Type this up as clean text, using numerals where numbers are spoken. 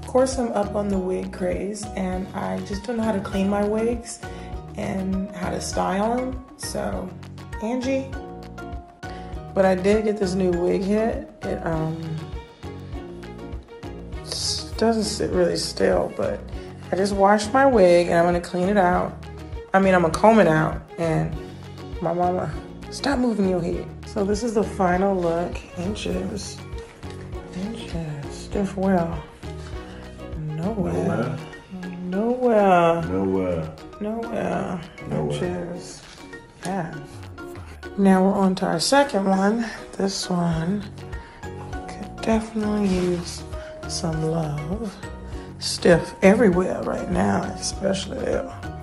course, I'm up on the wig craze, and I just don't know how to clean my wigs and how to style them. So, Angie. But I did get this new wig hit. It doesn't sit really still, but I just washed my wig and I'm gonna clean it out. I'm gonna comb it out, and my mama, stop moving your head. So this is the final look. Inches, stiff well. Nowhere. Inches, half. Now we're on to our second one. This one could definitely use some love. Stiff everywhere right now, especially there.